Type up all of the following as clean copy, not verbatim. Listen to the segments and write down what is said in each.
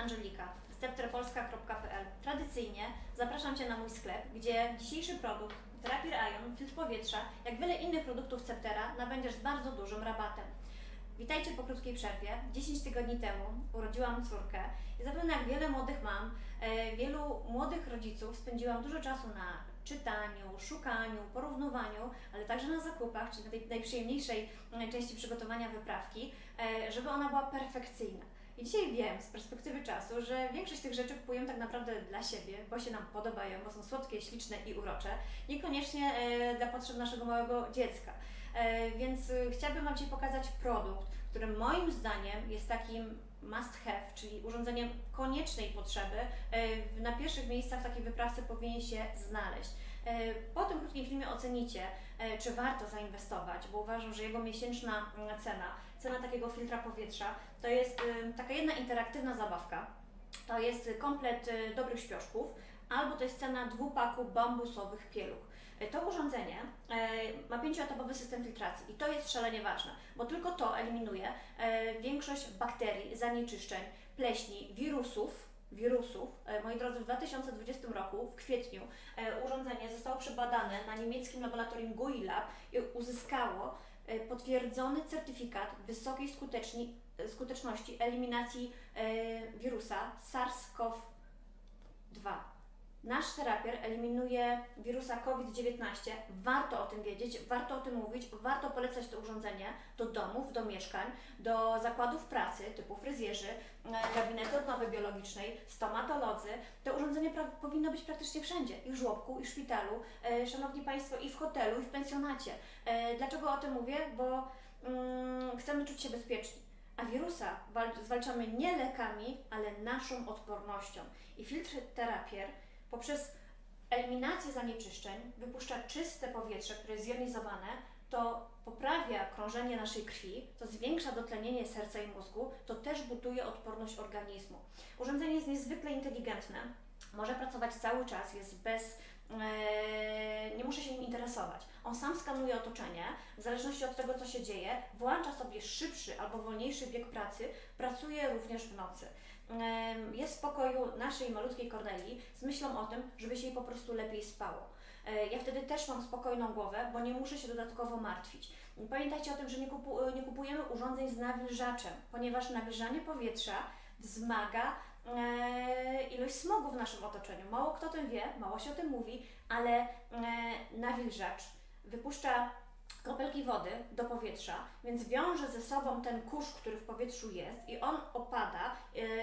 Angelika, sceptrepolska.pl. Tradycyjnie zapraszam Cię na mój sklep, gdzie dzisiejszy produkt Therapir Ion, filtr powietrza, jak wiele innych produktów Ceptera, nabędziesz z bardzo dużym rabatem. Witajcie po krótkiej przerwie. 10 tygodni temu urodziłam córkę i zapewne jak wiele młodych mam, wielu młodych rodziców spędziłam dużo czasu na czytaniu, szukaniu, porównywaniu, ale także na zakupach, czyli na tej najprzyjemniejszej części przygotowania wyprawki, żeby ona była perfekcyjna. I dzisiaj wiem z perspektywy czasu, że większość tych rzeczy kupujemy tak naprawdę dla siebie, bo się nam podobają, bo są słodkie, śliczne i urocze, niekoniecznie dla potrzeb naszego małego dziecka. Więc chciałabym Wam dzisiaj pokazać produkt, który moim zdaniem jest takim must have, czyli urządzeniem koniecznej potrzeby. Na pierwszych miejscach w takiej wyprawce powinien się znaleźć. Po tym krótkim filmie ocenicie, czy warto zainwestować, bo uważam, że jego miesięczna cena takiego filtra powietrza to jest taka jedna interaktywna zabawka, to jest komplet dobrych śpioszków, albo to jest cena 2 paku bambusowych pieluch. To urządzenie ma 5-etapowy system filtracji i to jest szalenie ważne, bo tylko to eliminuje większość bakterii, zanieczyszczeń, pleśni, wirusów. Moi drodzy, w 2020 roku, w kwietniu, urządzenie zostało przebadane na niemieckim laboratorium GUI Lab i uzyskało potwierdzony certyfikat wysokiej skuteczności eliminacji wirusa SARS-CoV-2. Nasz Therapir eliminuje wirusa COVID-19. Warto o tym wiedzieć, warto o tym mówić, warto polecać to urządzenie do domów, do mieszkań, do zakładów pracy typu fryzjerzy, gabinety odnowy biologicznej, stomatolodzy. To urządzenie powinno być praktycznie wszędzie, i w żłobku, i w szpitalu, Szanowni Państwo, i w hotelu, i w pensjonacie. Dlaczego o tym mówię? Bo chcemy czuć się bezpieczni. A wirusa zwalczamy nie lekami, ale naszą odpornością. I filtr Therapir poprzez eliminację zanieczyszczeń wypuszcza czyste powietrze, które jest zjonizowane, to poprawia krążenie naszej krwi, to zwiększa dotlenienie serca i mózgu, to też buduje odporność organizmu. Urządzenie jest niezwykle inteligentne, może pracować cały czas, nie muszę się nim interesować. On sam skanuje otoczenie, w zależności od tego, co się dzieje, włącza sobie szybszy albo wolniejszy bieg pracy, pracuje również w nocy. Jest w pokoju naszej malutkiej Kornelii z myślą o tym, żeby się jej po prostu lepiej spało. Ja wtedy też mam spokojną głowę, bo nie muszę się dodatkowo martwić. Pamiętajcie o tym, że nie kupujemy urządzeń z nawilżaczem, ponieważ nawilżanie powietrza wzmaga ilość smogu w naszym otoczeniu. Mało kto o tym wie, mało się o tym mówi, ale nawilżacz wypuszcza kropelki wody do powietrza, więc wiąże ze sobą ten kurz, który w powietrzu jest, i on opada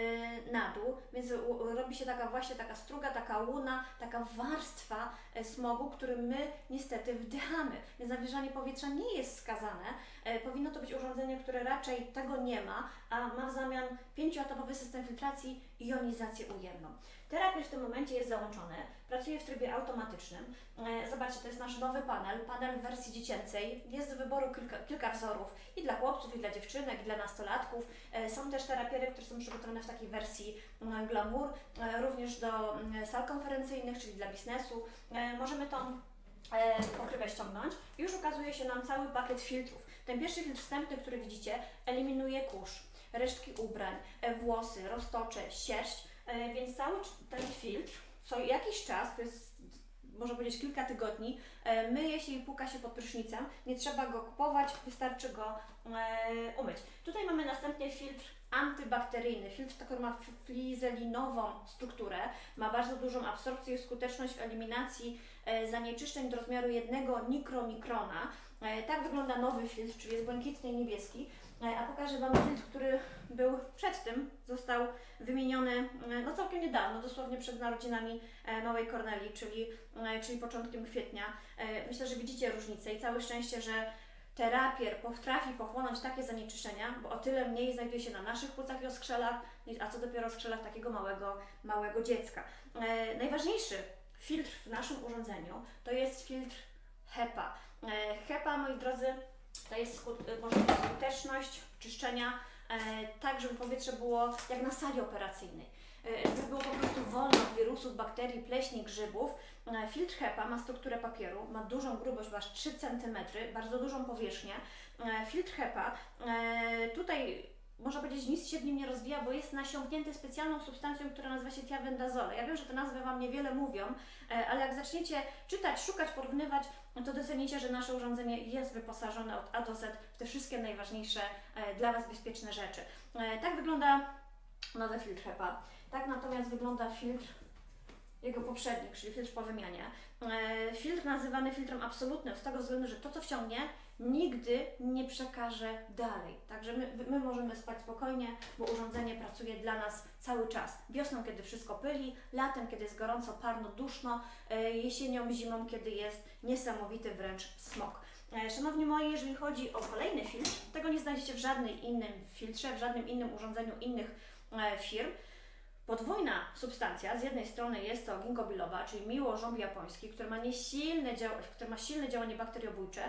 na dół, więc robi się taka struga, taka łuna, taka warstwa smogu, który my niestety wdychamy. Więc nawilżanie powietrza nie jest wskazane. Powinno to być urządzenie, które raczej tego nie ma, a ma w zamian 5-etapowy system filtracji i jonizację ujemną. Therapir w tym momencie jest załączony, pracuje w trybie automatycznym. Zobaczcie, to jest nasz nowy panel w wersji dziecięcej. Jest do wyboru kilka wzorów i dla chłopców, i dla dziewczynek, i dla nastolatków. Są też terapiry, które są przygotowane w takiej wersji glamour, również do sal konferencyjnych, czyli dla biznesu. Możemy tą pokrywę ściągnąć i już ukazuje się nam cały pakiet filtrów. Ten pierwszy filtr wstępny, który widzicie, eliminuje kurz, resztki ubrań, włosy, roztocze, sierść, więc cały ten filtr co jakiś czas, to jest można powiedzieć kilka tygodni, myje się i płuka się pod prysznicem, nie trzeba go kupować, wystarczy go umyć. Tutaj mamy następnie filtr antybakteryjny, filtr, który ma flizelinową strukturę, ma bardzo dużą absorpcję i skuteczność w eliminacji zanieczyszczeń do rozmiaru 1 mikromikrona. Tak wygląda nowy filtr, czyli jest błękitny i niebieski. A pokażę Wam filtr, który był przed tym, został wymieniony całkiem niedawno, dosłownie przed narodzinami małej Kornelii, czyli początkiem kwietnia. Myślę, że widzicie różnicę i całe szczęście, że Therapir potrafi pochłonąć takie zanieczyszczenia, bo o tyle mniej znajduje się na naszych płucach i oskrzelach, a co dopiero oskrzelach takiego małego dziecka. Najważniejszy filtr w naszym urządzeniu to jest filtr HEPA. HEPA, moi drodzy, to jest skuteczność czyszczenia tak, żeby powietrze było jak na sali operacyjnej. Żeby było po prostu wolno od wirusów, bakterii, pleśni, grzybów. Filtr HEPA ma strukturę papieru, ma dużą grubość, bo aż 3 cm, bardzo dużą powierzchnię. Filtr HEPA tutaj można powiedzieć, nic się w nim nie rozwija, bo jest nasiąknięty specjalną substancją, która nazywa się thiabendazole. Ja wiem, że te nazwy Wam niewiele mówią, ale jak zaczniecie czytać, szukać, porównywać, to docenicie, że nasze urządzenie jest wyposażone od A do Z w te wszystkie najważniejsze dla Was bezpieczne rzeczy. Tak wygląda nowy filtr HEPA. Tak natomiast wygląda filtr jego poprzednik, czyli filtr po wymianie. Filtr nazywany filtrem absolutnym z tego względu, że to, co wciągnie, nigdy nie przekaże dalej. Także my możemy spać spokojnie, bo urządzenie pracuje dla nas cały czas. Wiosną, kiedy wszystko pyli, latem, kiedy jest gorąco, parno, duszno, jesienią, zimą, kiedy jest niesamowity wręcz smog. Szanowni moi, jeżeli chodzi o kolejny filtr, tego nie znajdziecie w żadnym innym filtrze, w żadnym innym urządzeniu innych firm. Podwójna substancja, z jednej strony jest to ginkgo biloba, czyli miłożąb japoński, który ma silne działanie bakteriobójcze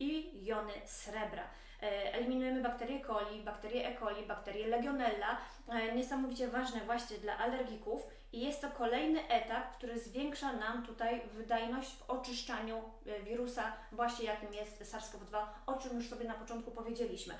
i jony srebra. Eliminujemy bakterie coli, bakterie E. coli, bakterie legionella, niesamowicie ważne właśnie dla alergików i jest to kolejny etap, który zwiększa nam tutaj wydajność w oczyszczaniu wirusa, właśnie jakim jest SARS-CoV-2, o czym już sobie na początku powiedzieliśmy.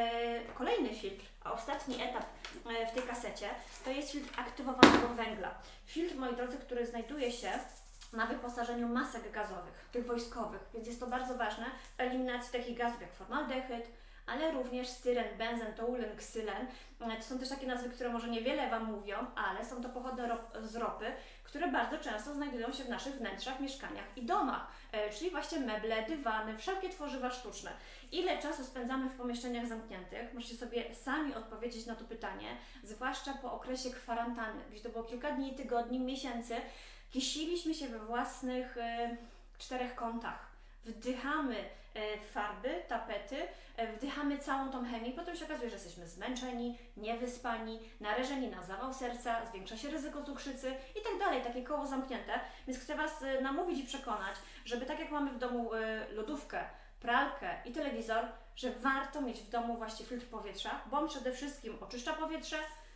Kolejny filtr, a ostatni etap w tej kasecie, to jest filtr aktywowanego węgla. Filtr, moi drodzy, który znajduje się na wyposażeniu masek gazowych, tych wojskowych, więc jest to bardzo ważne w eliminacji takich gazów jak formaldehyd, ale również styren, benzen, toulen, ksylen. To są też takie nazwy, które może niewiele Wam mówią, ale są to pochodne z ropy, które bardzo często znajdują się w naszych wnętrzach, mieszkaniach i domach, czyli właśnie meble, dywany, wszelkie tworzywa sztuczne. Ile czasu spędzamy w pomieszczeniach zamkniętych? Możecie sobie sami odpowiedzieć na to pytanie, zwłaszcza po okresie kwarantanny, gdzie to było kilka dni, tygodni, miesięcy. Kisiliśmy się we własnych czterech kątach. Wdychamy farby, tapety, wdychamy całą tą chemię i potem się okazuje, że jesteśmy zmęczeni, niewyspani, narażeni na zawał serca, zwiększa się ryzyko cukrzycy i tak dalej, takie koło zamknięte. Więc chcę Was namówić i przekonać, żeby tak jak mamy w domu lodówkę, pralkę i telewizor, że warto mieć w domu właśnie filtr powietrza, bo on przede wszystkim oczyszcza powietrze,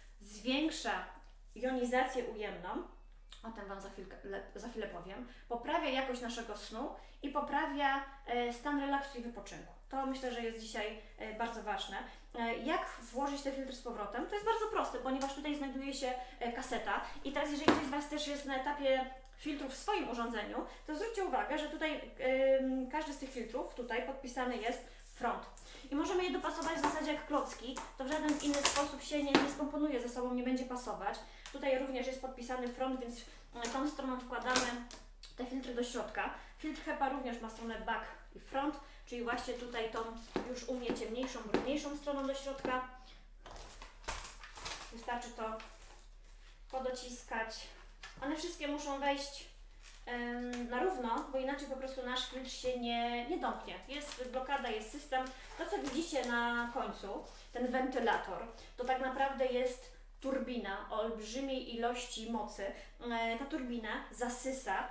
zwiększa jonizację ujemną, o tym Wam za chwilę powiem, poprawia jakość naszego snu i poprawia stan relaksu i wypoczynku. To myślę, że jest dzisiaj bardzo ważne. Jak włożyć te filtry z powrotem? To jest bardzo proste, ponieważ tutaj znajduje się kaseta i teraz jeżeli ktoś z Was też jest na etapie filtrów w swoim urządzeniu, to zwróćcie uwagę, że tutaj każdy z tych filtrów tutaj podpisany jest front. I możemy je dopasować w zasadzie jak klocki, to w żaden inny sposób się nie skomponuje ze sobą, nie będzie pasować. Tutaj również jest podpisany front, więc tą stroną wkładamy te filtry do środka. Filtr HEPA również ma stronę back i front, czyli właśnie tutaj tą już u mnie ciemniejszą, brudniejszą stroną do środka. Wystarczy to podociskać. One wszystkie muszą wejść na równo, bo inaczej po prostu nasz filtr się nie domknie. Jest blokada, jest system. To, co widzicie na końcu, ten wentylator, to tak naprawdę jest turbina o olbrzymiej ilości mocy. Ta turbina zasysa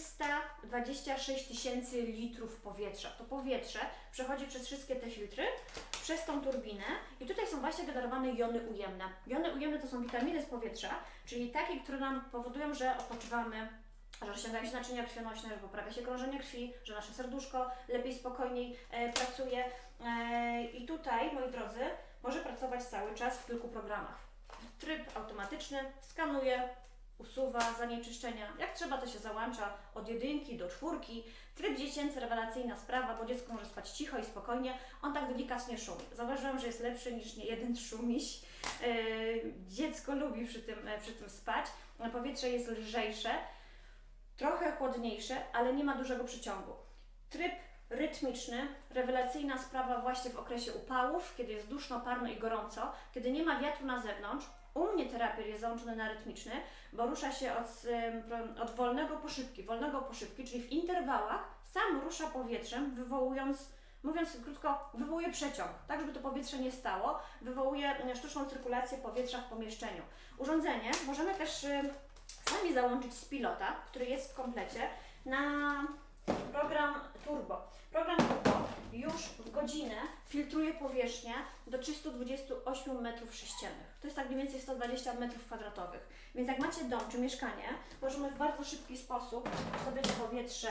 326 tysięcy litrów powietrza. To powietrze przechodzi przez wszystkie te filtry, przez tą turbinę i tutaj są właśnie generowane jony ujemne. Jony ujemne to są witaminy z powietrza, czyli takie, które nam powodują, że odpoczywamy, że rozciągają się naczynia krwionośne, że poprawia się krążenie krwi, że nasze serduszko lepiej, spokojniej pracuje. I tutaj, moi drodzy, może pracować cały czas w kilku programach. Tryb automatyczny skanuje, usuwa zanieczyszczenia. Jak trzeba, to się załącza od 1 do 4. Tryb dziecięcy, rewelacyjna sprawa, bo dziecko może spać cicho i spokojnie. On tak delikatnie szumi. Zauważyłam, że jest lepszy niż niejeden szumiś. Dziecko lubi przy tym spać. Powietrze jest lżejsze, trochę chłodniejsze, ale nie ma dużego przyciągu. Tryb rytmiczny, rewelacyjna sprawa właśnie w okresie upałów, kiedy jest duszno, parno i gorąco, kiedy nie ma wiatru na zewnątrz. U mnie terapier jest załączony na rytmiczny, bo rusza się od wolnego po szybki, czyli w interwałach sam rusza powietrzem, mówiąc krótko, wywołuje przeciąg, tak żeby to powietrze nie stało, wywołuje sztuczną cyrkulację powietrza w pomieszczeniu. Urządzenie możemy też sami załączyć z pilota, który jest w komplecie, na program Turbo. Program Turbo już w godzinę filtruje powierzchnię do 328 m3. To jest tak mniej więcej 120 m2. Więc jak macie dom czy mieszkanie, możemy w bardzo szybki sposób sobie to powietrze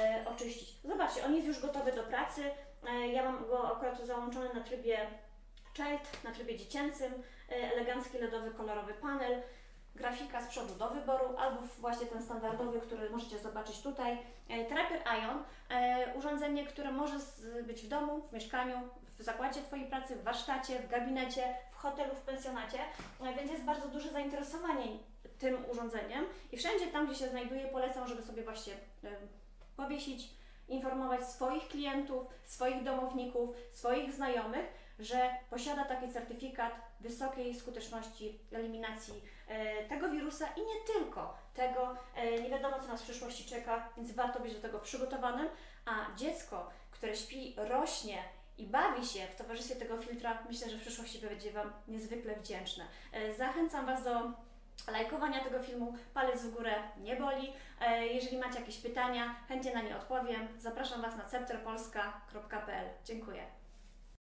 oczyścić. Zobaczcie, on jest już gotowy do pracy. Ja mam go akurat załączony na trybie Child na trybie dziecięcym, elegancki LEDowy, kolorowy panel, grafika z przodu do wyboru, albo właśnie ten standardowy, który możecie zobaczyć tutaj. Traper Ion, urządzenie, które może być w domu, w mieszkaniu, w zakładzie Twojej pracy, w warsztacie, w gabinecie, w hotelu, w pensjonacie, więc jest bardzo duże zainteresowanie tym urządzeniem i wszędzie tam, gdzie się znajduje, polecam, żeby sobie właśnie powiesić, informować swoich klientów, swoich domowników, swoich znajomych, że posiada taki certyfikat wysokiej skuteczności eliminacji tego wirusa i nie tylko tego, nie wiadomo co nas w przyszłości czeka, więc warto być do tego przygotowanym, a dziecko, które śpi, rośnie i bawi się w towarzystwie tego filtra, myślę, że w przyszłości będzie Wam niezwykle wdzięczne. Zachęcam Was do lajkowania tego filmu, palec w górę nie boli. Jeżeli macie jakieś pytania, chętnie na nie odpowiem. Zapraszam Was na cepterpolska.pl. Dziękuję.